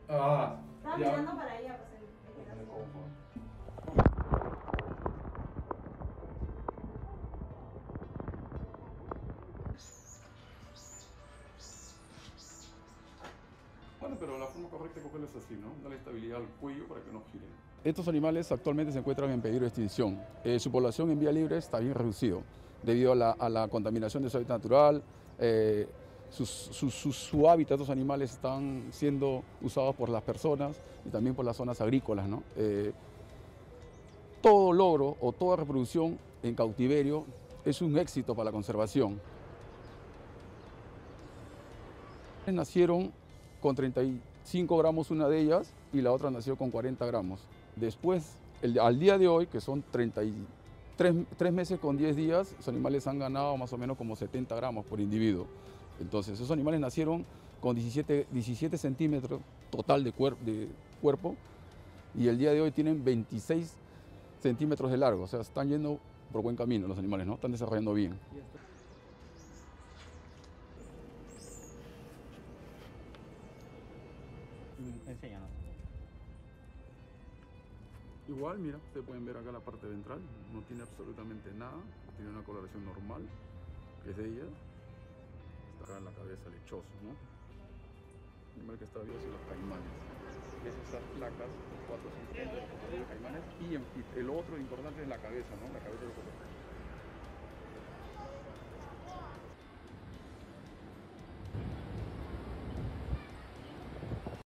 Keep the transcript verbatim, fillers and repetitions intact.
Ah, Estaba ya. mirando para allá, pues el, el- Me confundo. Bueno, pero la forma correcta de cogerlo es así, ¿no? Darle estabilidad al cuello para que no giren. Estos animales actualmente se encuentran en peligro de extinción. Eh, su población en vía libre está bien reducido debido a la, a la contaminación de su hábitat natural. Eh, sus- su, su- su hábitat, estos animales están siendo usados por las personas y también por las zonas agrícolas, ¿no? Eh, todo logro o toda reproducción en cautiverio es un éxito para la conservación. Nacieron con treinta y cinco gramos una de ellas y la otra nació con cuarenta gramos. Después, el, al día de hoy, que son treinta y tres, tres meses con diez días, los animales han ganado más o menos como setenta gramos por individuo. Entonces, esos animales nacieron con diecisiete, diecisiete centímetros total de, cuer, de cuerpo y el día de hoy tienen veintiséis centímetros de largo. O sea, están yendo por buen camino los animales, ¿no? Están desarrollando bien. Mm, Enséñanos. Igual, mira, ustedes pueden ver acá la parte ventral, no tiene absolutamente nada, tiene una coloración normal, que es de ella. Está acá en la cabeza lechoso, ¿no? El animal que está vivo son los caimanes. ¿Ves esas placas? Cuatro o cinco de los caimanes. Y, en- y el otro importante es la cabeza, ¿no? La cabeza de los